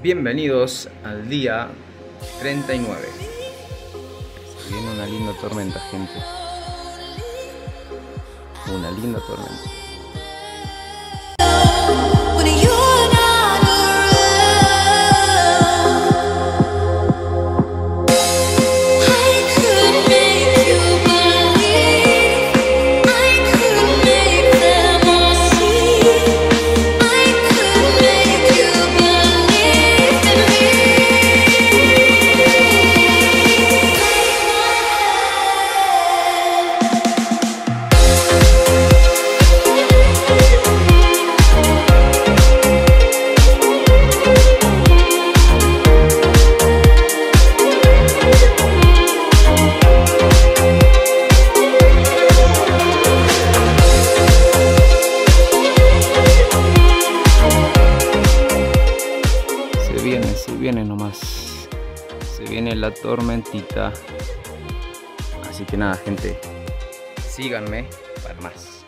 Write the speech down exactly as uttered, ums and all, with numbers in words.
Bienvenidos al día treinta y nueve. Se viene una linda tormenta, gente. Una linda tormenta. Se viene, se viene nomás. Se viene la tormentita. Así que nada, gente, síganme para más.